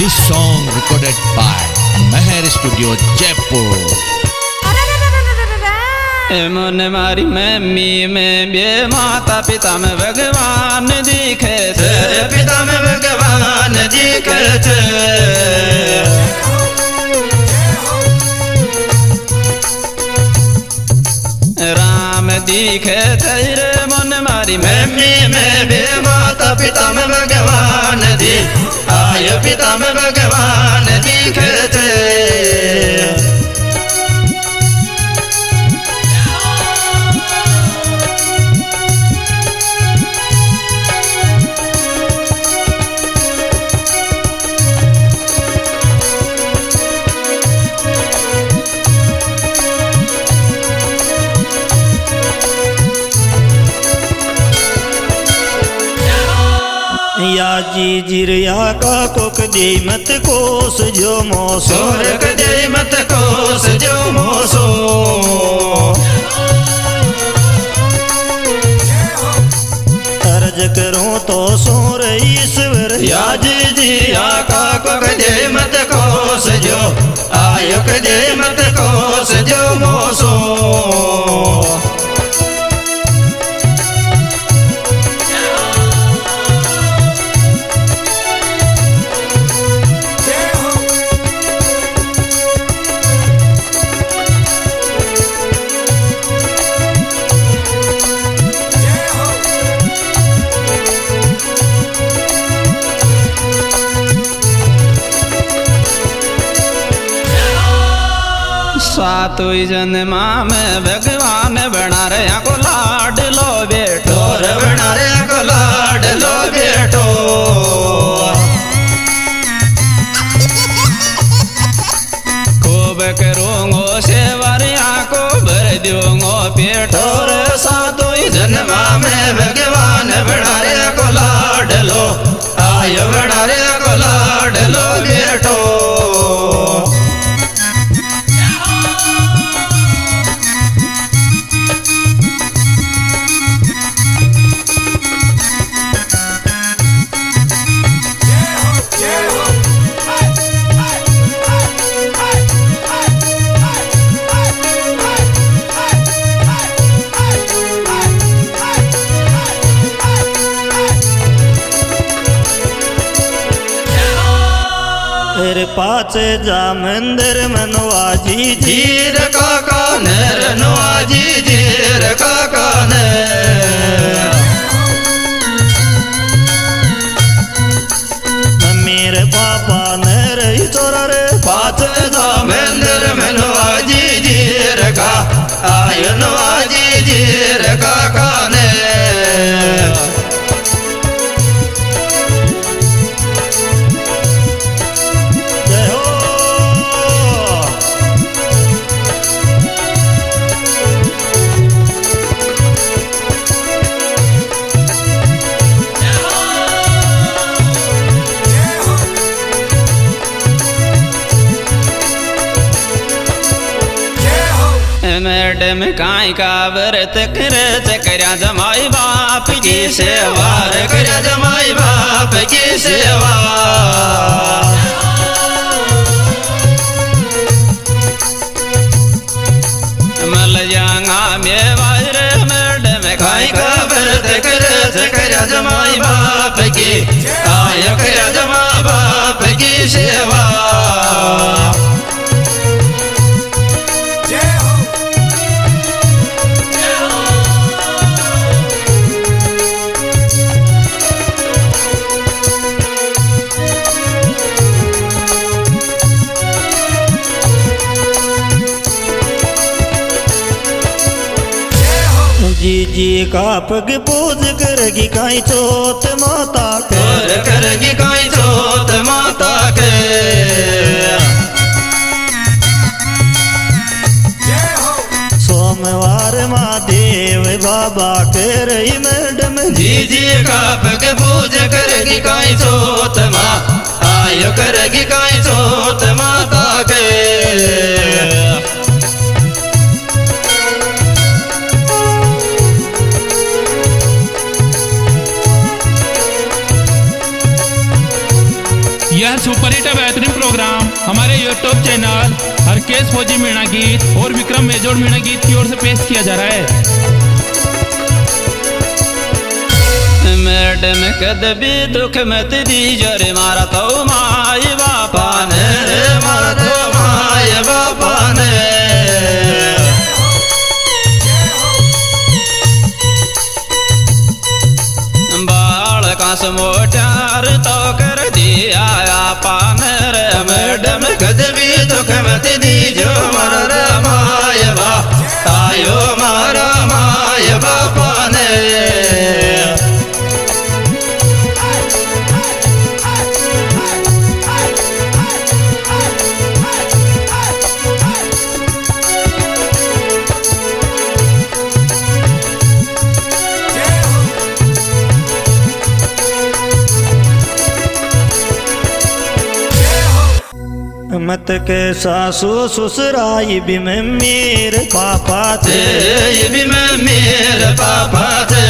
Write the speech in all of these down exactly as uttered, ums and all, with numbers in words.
This song recorded by Meher Studio, Jaipur. मन मारी mummy में बे माता पिता में भगवान दिखे तेरे पिता में भगवान दिखे थे राम दिखे तेरे मन मारी मम्मी में बे माता पिता में भगवान दी आय पिता में भगवान दिखे थे या जी जिरिया का कोक दे मत कोस जो मोसो रख दे मत कोस जो मोसो अर्ज करूं तो सोर ईश्वर या जी जिरिया का कोक दे मत कोस जो आयुक दे मत कोस जो मोसो सातु जन्मा में भगवान बना रहा को लाड लो बेटो रे बना रहा को लाड लो बेटो खूब करूंगो सेवरिया को भर दूंगो पेटो रे सातु जन्मा में भगवान बना रहा को लाड लो आयो बना रहा को लाड लो बेटो पाँच जा मंदिर मनवाजी जीर काका नर नवाजी जीर काका ने मेरे पापा नर तोरा रे पाँच जा मंदिर मनवाजी जीर का आय नवाजी जीर काका ने मैडम काई का व्रत कर चकरिया जमाई बाप की सेवा करया जमाई बाप की सेवा मल जांगा मेवार मैडम काई का व्रत कर चकरिया जमाई बाप की आय करया जमा बाप की सेवा जी जी का पग पूज करगी काई चोत माता के करगी काई चोत माता के सोमवार महादेव बाबा के रही मैडम जी जी का पग पूज करगी काई चोत माँ आयो करगी काई चोत माता के यह सुपर हिट बेहतरीन प्रोग्राम हमारे यूट्यूब चैनल हरकेश फौजी मीणा गीत और विक्रम मेजोड़ मीणा गीत की ओर से पेश किया जा रहा है। मैडम कद भी दुख मत दीजो रे मारा तो माय बापा ने रे मारा तो माय बापा ने बाल का समोटार तो कर दिया आपा ने रे मैडम कद भी दुख मत दीजो मारा रे माय बापा आयो मारा माय बापा ने मत के सासू ससुराई भी में मेरे पापा थे, ये भी में मेरे पापा थे।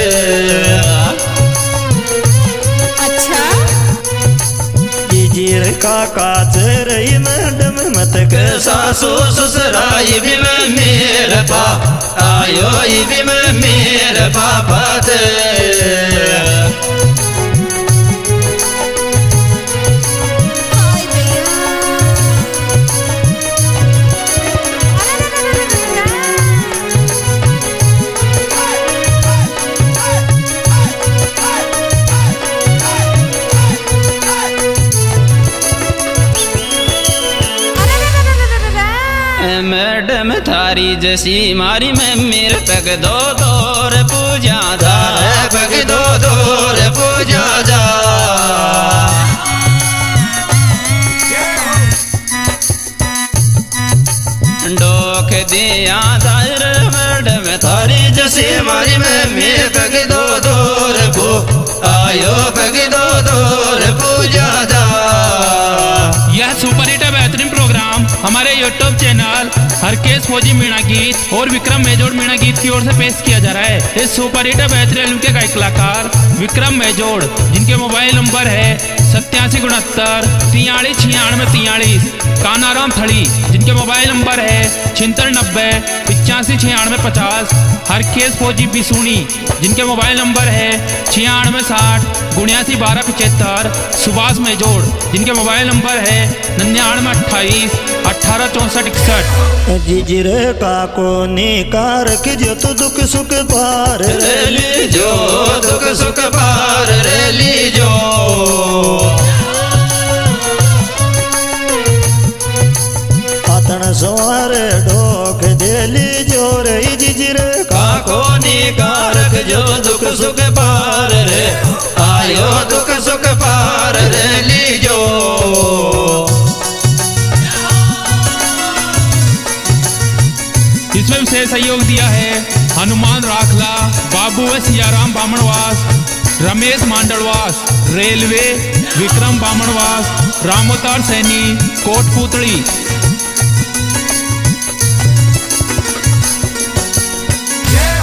अच्छा जीजीर काका तेरे मैडम मत के सासू ससुराई भी में मेरे पापा आयो ये भी में मेरे पापा थे। मैडम थारी जैसी मारी में मेरे पग दो दौर पूजा जा पग दो दौर पूजा जा डोक दिया दायर मैडम थारी जैसी मारी में मेरे पग दो दौर पू आयो पग दो दौर पूजा जा। यह सुपर हिट बेहतरीन प्रोग्राम हमारे यूट्यूब चैनल हरकेश फौजी मीणा गीत और विक्रम मेजोड़ मीणा गीत की ओर से पेश किया जा रहा है। इस सुपर हिट बेहतरीन फिल्म के गायक कलाकार विक्रम मेजोड़ जिनके मोबाइल नंबर है सत्यासी उनहत्तर तियालीस छियानवे तियालीस, कानाराम थड़ी जिनके मोबाइल नंबर है छिहत्तर नब्बे पिचासी छियानवे पचास, हरकेश फौजी बिसूनी जिनके मोबाइल नंबर है छियानवे साठ उन्यासी बारह पचहत्तर, सुभाष मेजोड़ जिनके मोबाइल नंबर है निन्यानवे अट्ठाईस अठारह चौंसठ इकसठ। जीजिरे काको निकारक जो तू दुख सुख पार रे लीजो दुख सुख पार रे लीजो आतन सवार ढोक दे लीजो रे जीजिरे काको निकारक जो दुख सुख पार रे आयो दुख सुख पार रे लीजो। इसमें विशेष सहयोग दिया है हनुमान राखला, बाबू व सियाराम बामणवास, रमेश मांडलवास, रेलवे विक्रम बामणवास, रामोतार सैनी कोटपुतली,